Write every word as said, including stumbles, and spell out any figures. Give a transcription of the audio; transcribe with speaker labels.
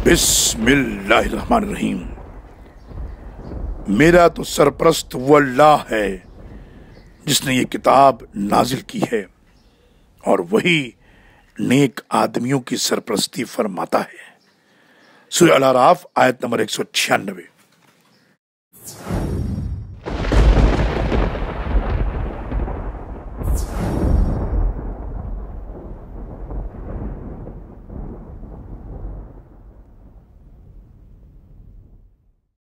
Speaker 1: बिस्मिल्लाहिर्रहमानिर्रहीम। मेरा तो सरप्रस्त वो अल्लाह है जिसने ये किताब नाजिल की है और वही नेक आदमियों की सरप्रस्ती फरमाता है। सूरह अल-अराफ आयत नंबर एक सौ छियानवे।